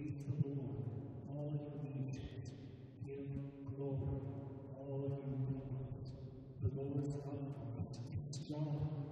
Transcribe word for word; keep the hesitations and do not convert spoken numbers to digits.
praise the Lord, all you nations. Give glory, all you peoples. The Lord God is strong.